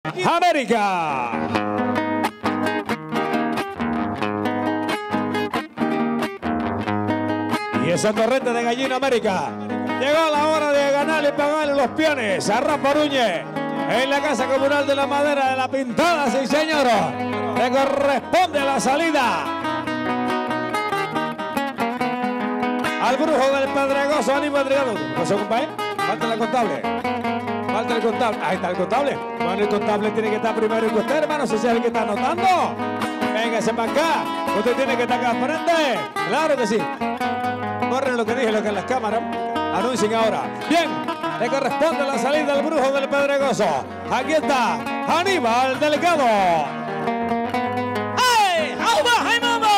América. Y esa torrente de Gallina América. Llegó la hora de ganarle y pagarle los peones a Rafa Núñez en la Casa Comunal de la Madera de la Pintada, sí señor. Le corresponde la salida al brujo del Pedregoso, Aníbal Adriano. ¿No se compadre? Falta el contable. Falta el contable. Ahí está el contable. Bueno, el contable tiene que estar primero que usted, hermano. Si es el que está anotando. Véngase para acá. Usted tiene que estar acá al frente. Claro que sí. Corren lo que dije, lo que en las cámaras anuncien ahora. Bien, le corresponde la salida al brujo del Pedregoso. Aquí está Aníbal Delgado. ¡Ay! ¡Auba! ¡Ay, mamá!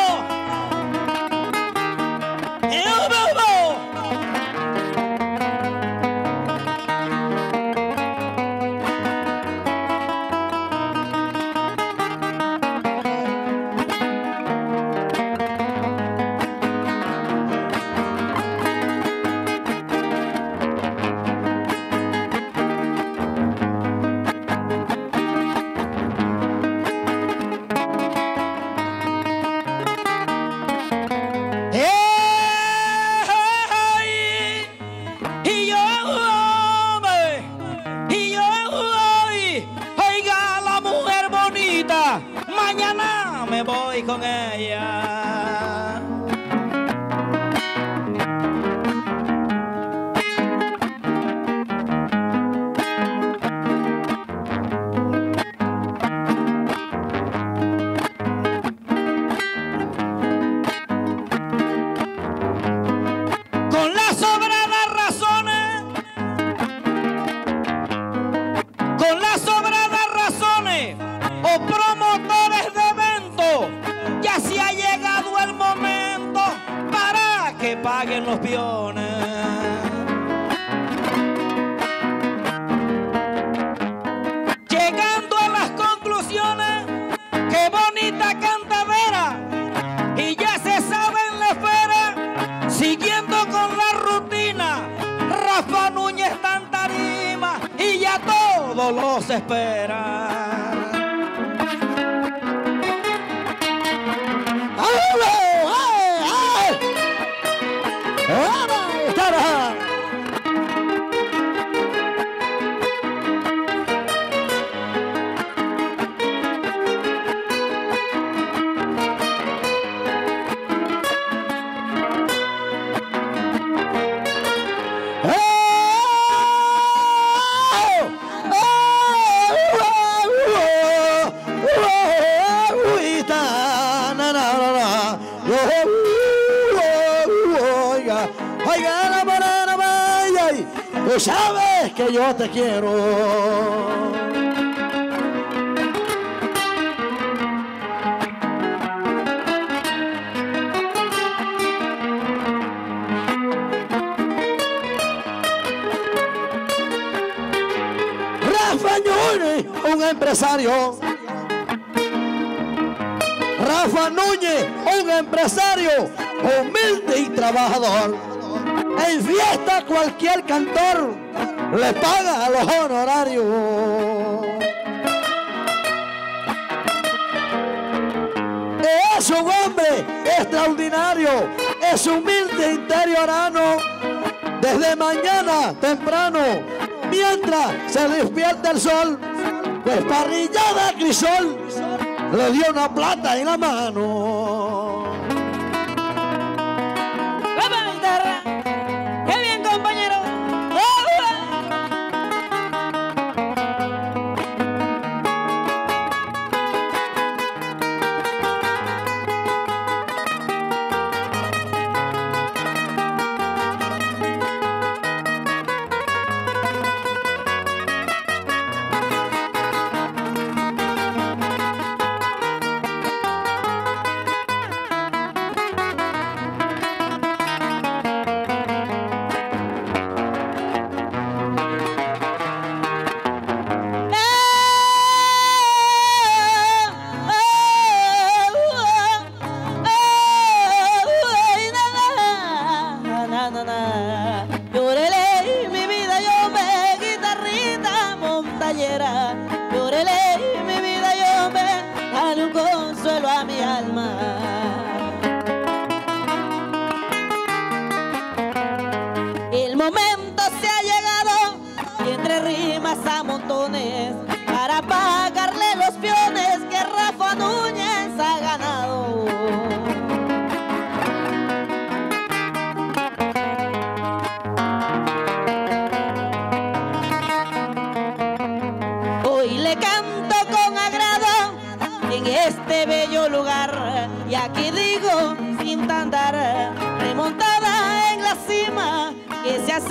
Mañana me voy con ella. Con las sobradas razones, o promotores de eventos, ya se ha llegado el momento para que paguen los peones. Llegando a las conclusiones, qué bonita cantadera, y ya se sabe en la esfera, siguiendo con la rutina, Rafa Núñez está en tarima y ya todos los esperan. Oiga, la morena, vaya, tú sabes que yo te quiero. Rafa Núñez, un empresario. Rafa Núñez, un empresario humilde y trabajador. En fiesta cualquier cantor le paga a los honorarios. Es un hombre extraordinario, es humilde interiorano. Desde mañana temprano, mientras se despierta el sol, pues parrillada crisol le dio una plata en la mano.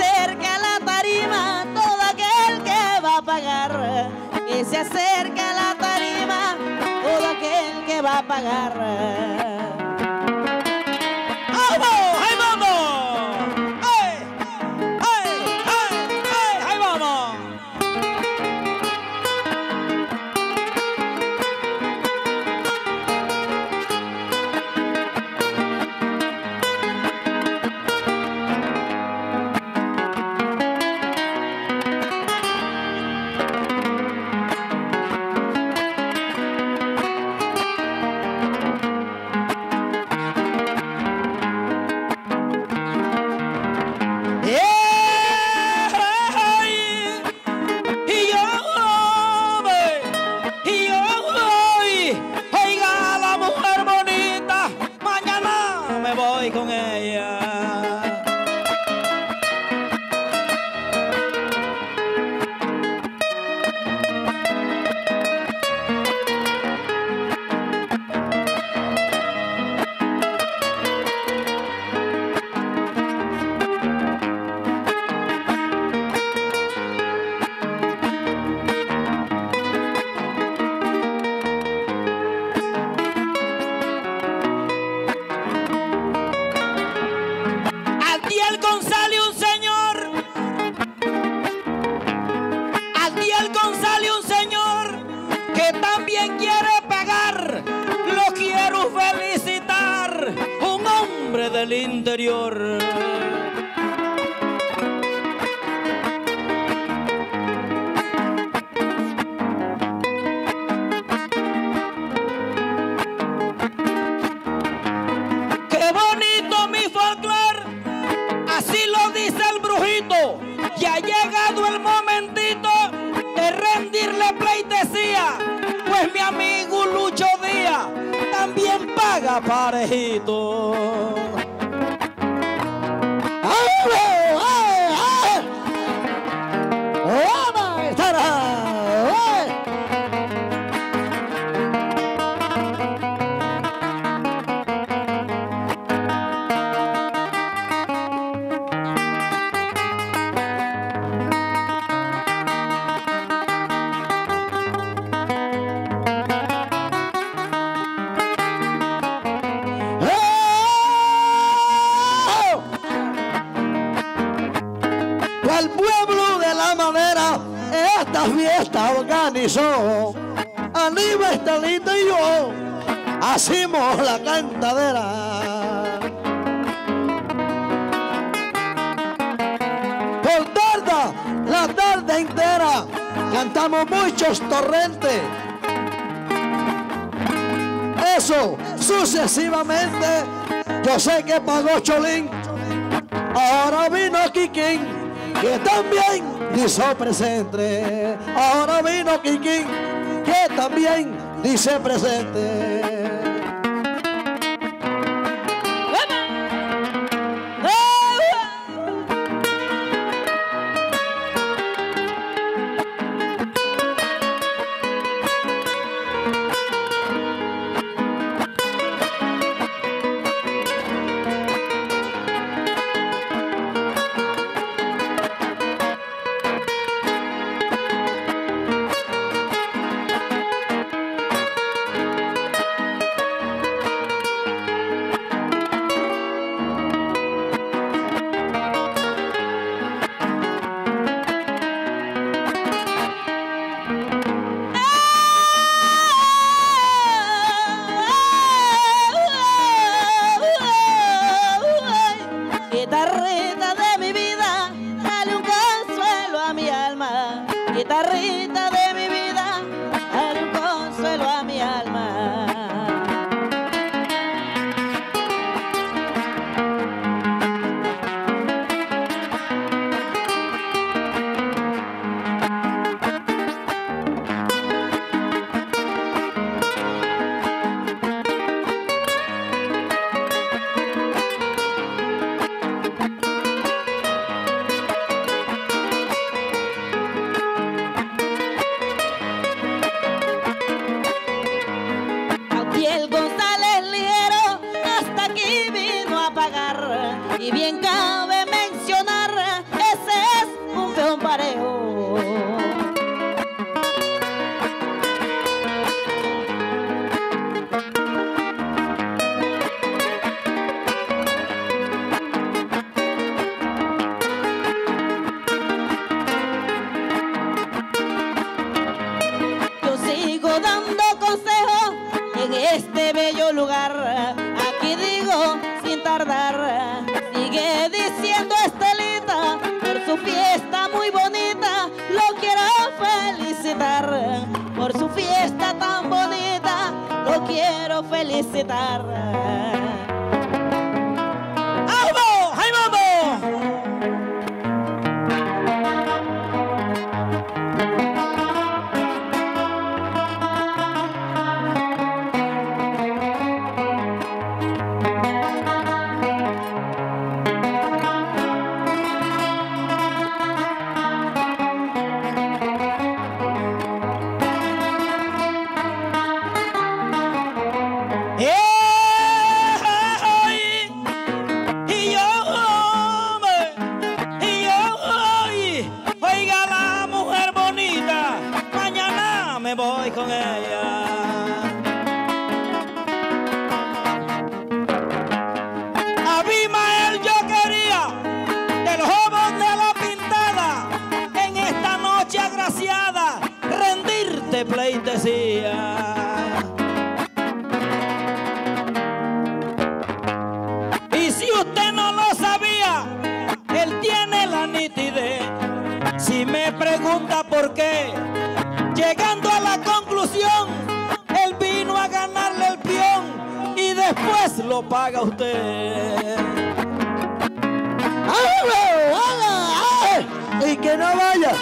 acerca a la tarima todo aquel que va a pagar. Que se acerca a la tarima todo aquel que va a pagar. ¡Vamos! ¡Ahí vamos! ¡Ay! ¡Ay! ¡Ay! ¡Ay! ¡Ahí vamos! Con ella. González, un señor que también quiere pagar. Lo quiero felicitar, un hombre del interior. Qué bonito mi folclor, así lo dice el brujito. Ya ha llegado el momentito de rendirle pleitesía, pues mi amigo Lucho Díaz también paga parejito. El pueblo de la Madera esta fiesta organizó. Aníbal, Estelita y yo hacemos la cantadera. Por tarde, la tarde entera, cantamos muchos torrentes. Eso sucesivamente. Yo sé que pagó Cholín, ahora vino Kikín, que también dice presente. Ahora vino Kikín, que también dice presente. Guitarrita de mi vida, dale un consuelo a mi alma. Guitarrita de mi vida, dale un consuelo a mi alma. felicitar. ¡Vamos! ¡Ahí vamos! Oiga la mujer bonita, mañana me voy con ella. Abimael yo quería del joven de la pintada, en esta noche agraciada, rendirte pleitesía. Y si usted no lo sabía, él tiene la nitidez. Si me pregunta por qué, llegando a la conclusión, él vino a ganarle el peón y después lo paga usted. Y que no vaya.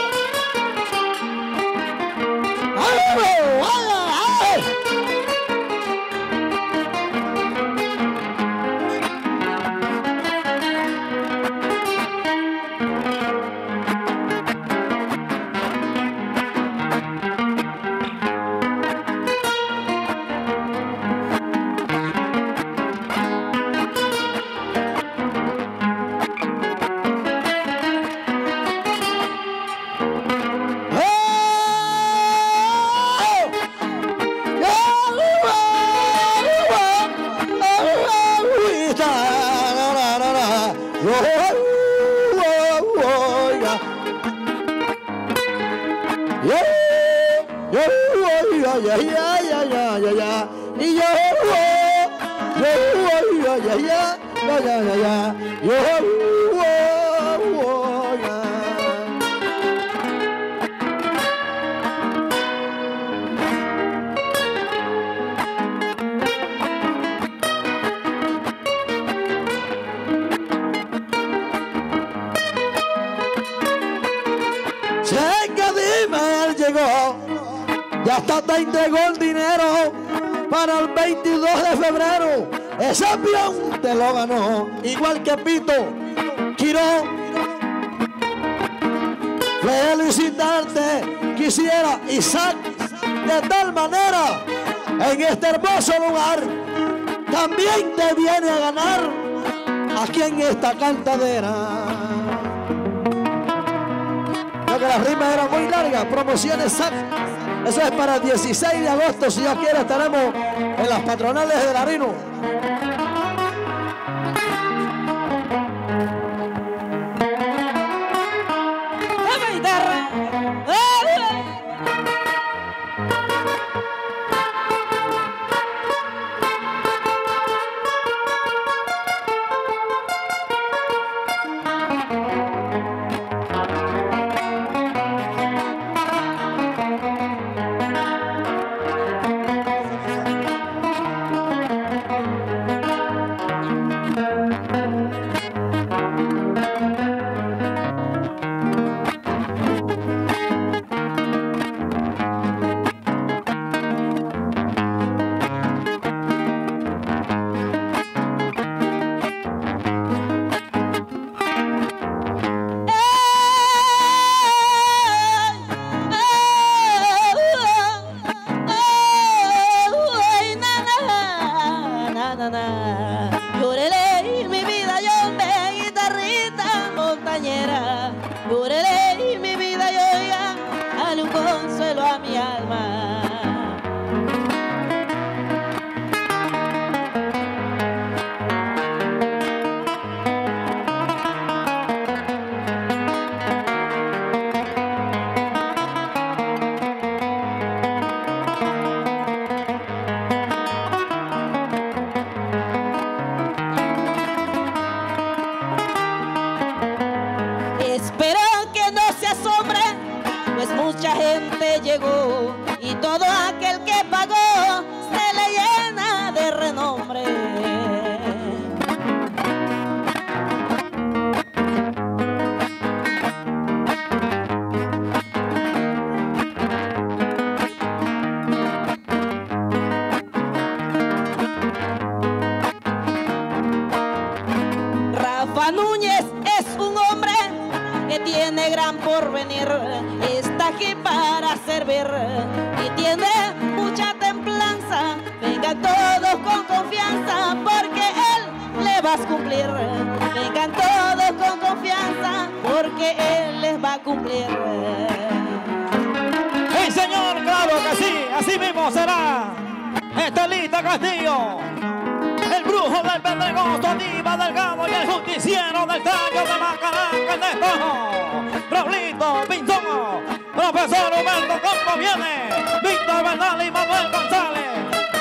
Ya hasta te entregó el dinero para el 22 de febrero. Ese avión te lo ganó, igual que Pito Quirón. Felicitarte quisiera, Isaac, de tal manera, en este hermoso lugar, también te viene a ganar aquí en esta cantadera. Que las rimas eran muy largas, promociones SAC. Eso es para el 16 de agosto, si Dios quiere, estaremos en las patronales de Larino. ¡La guitarra! Lloraré mi vida, yo me guitarrita montañera. Lloraré mi vida, yo ya dale un consuelo a mi alma. Espero que no se asombre, pues mucha gente llegó y todo aquel que pagó se le llena tiene gran porvenir, está aquí para servir y tiene mucha templanza. Vengan todos con confianza porque Él les va a cumplir. Vengan todos con confianza porque Él les va a cumplir. ¡Sí, señor! ¡Claro que sí! ¡Así mismo será! Estelita Castillo, el brujo del Pedregoso, Aníbal Delgado y el justiciero del tallo de Macaraca, el Despojo, Raulito Pinzón, profesor Humberto Campo viene, Víctor Bernal y Manuel González.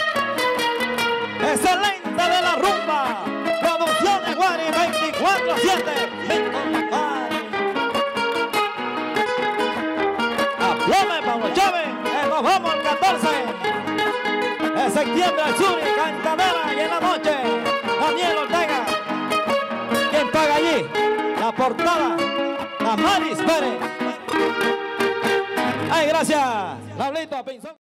Excelente de la rumba, Producciones Guari 24/7, Víctor Bernal. Aplaume Pablo Chávez, nos vamos el 14 de septiembre al sur y Cantadera, y en la noche Daniel Ortega. ¿Quién paga allí? La portada, la Maris Pérez. Ay, gracias, Raulito Pinzón.